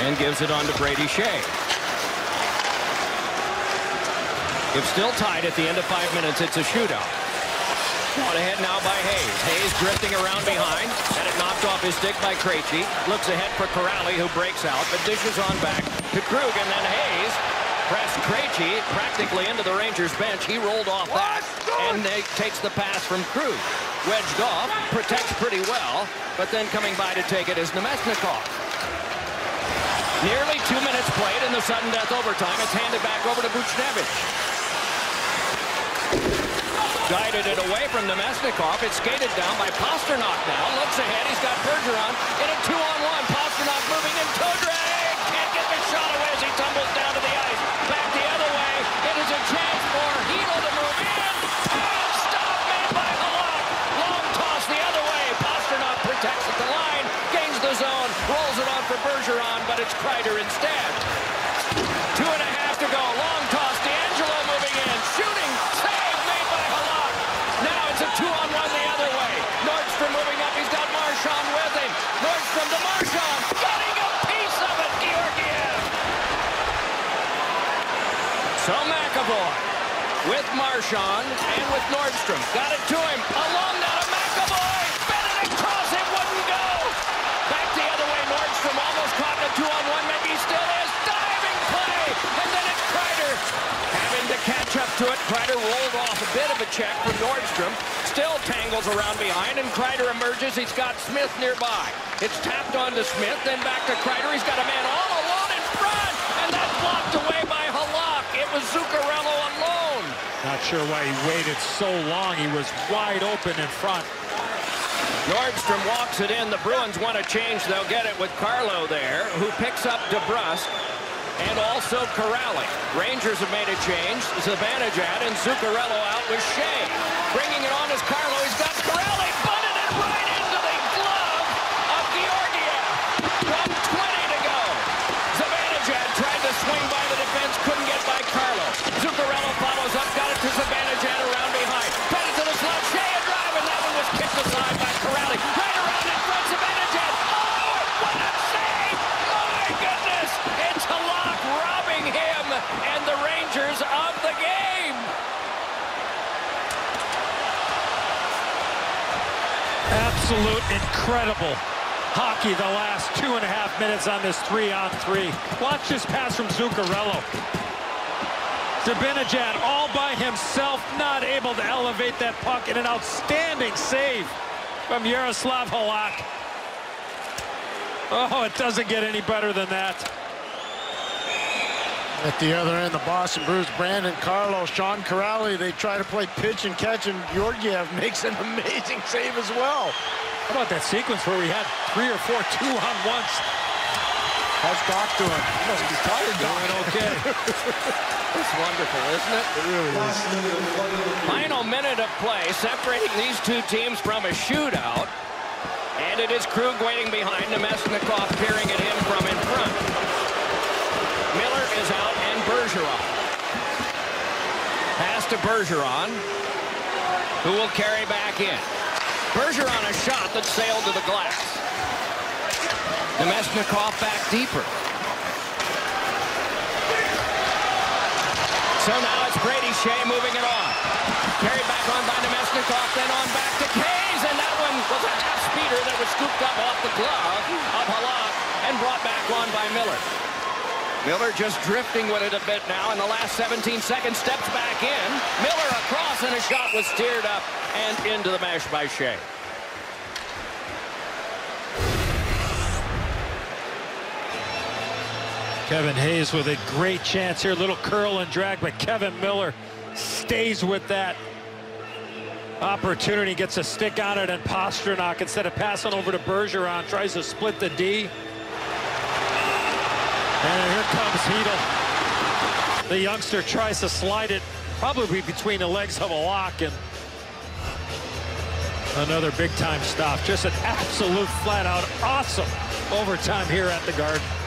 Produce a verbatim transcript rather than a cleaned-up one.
And gives it on to Brady Shea. It's still tied at the end of five minutes. It's a shootout. On ahead now by Hayes. Hayes drifting around behind. And it knocked off his stick by Krejci. Looks ahead for Corrali, who breaks out, but dishes on back to Krug. And then Hayes pressed Krejci practically into the Rangers bench. He rolled off that. And they, takes the pass from Krug. Wedged off. Protects pretty well. But then coming by to take it is Nemesnikov. Nearly two minutes played in the sudden death overtime. It's handed back over to Buchnevich. Guided it away from Nemesnikov. It's skated down by Pasternak now. Looks ahead. He's got Bergeron in a two-on-one. Pasternak moving in. Todray can't get the shot away as he tumbles down to the ice. Back the other way. It is a chance for Hedl to move in. And stop made by Halak. Long toss the other way. Pasternak protects at the line. Gains the zone. Rolls it on for Bergeron, but it's Kreider instead. Two and a half to go. Long toss. D'Angelo moving in. Shooting. Save made by Halak. Now it's a two-on-one the other way. Nordstrom moving up. He's got Marchand with him. Nordstrom to Marchand. Getting a piece of it. Georgiev. So McAvoy with Marchand and with Nordstrom. Got it to him. Along now to McAvoy. Bennett across. It wouldn't go. Back the other way. Nordstrom almost caught in a two-on-one. Maybe he still is. Diving play. And then it's Kreider having to catch up to it. Kreider rolled off a bit of a check from Nordstrom. Still tangles around behind, and Kreider emerges. He's got Smith nearby. It's tapped on to Smith, then back to Kreider. He's got a man all alone in front, and that's blocked away by Halak. It was Zuccarello alone. Not sure why he waited so long. He was wide open in front. Nordstrom walks it in. The Bruins want to change. They'll get it with Carlo there, who picks up DeBrusk and also Corrali. Rangers have made a change. Zibanejad and Zuccarello out with Shea. Bringing it on is Carlo. He's got Corrali. Bunted it right into the glove of Georgiev. one twenty to go. Zibanejad tried to swing by the defense. Couldn't get by Carlo. Zuccarello follows up. Got it to Zibanejad around behind. Put it to the slot. Shea a drive, and that one was kicked aside by Corrali. Right around in front. Zibanejad. Oh, what a save! My goodness! It's Halak robbing him and the Rangers of the game. Absolute incredible hockey the last two and a half minutes on this three on three. Watch this pass from Zuccarello. Zibanejad all by himself, not able to elevate that puck, in an outstanding save from Yaroslav Halak. Oh, it doesn't get any better than that. At the other end, the Boston Bruins, Brandon Carlo, Sean Corrali, they try to play pitch and catch, and Georgiev makes an amazing save as well. How about that sequence where we had three or four two-on-ones? How's Doc doing? He must be tired, Doc. Doing okay. It's wonderful, isn't it? It really is. Final minute of play separating these two teams from a shootout. And it is Krug waiting behind. Nemesnikov peering at him from in front. Miller is out, and Bergeron. Pass to Bergeron, who will carry back in. Bergeron, a shot that sailed to the glass. Nemesnikov back deeper. So now it's Brady Shea moving it on. Carried back on by Nemesnikov, then on back to Kays, and that one was a half-speeder that was scooped up off the glove of Halak and brought back on by Miller. Miller just drifting with it a bit now in the last seventeen seconds, steps back in. Miller across, and a shot was steered up and into the mesh by Shea. Kevin Hayes with a great chance here. Little curl and drag, but Kevin Miller stays with that opportunity. Gets a stick on it, and Pasternak, instead of passing over to Bergeron, tries to split the D. And here comes Hedl. The youngster tries to slide it probably between the legs of a lock, and another big-time stop. Just an absolute flat-out awesome overtime here at the Garden.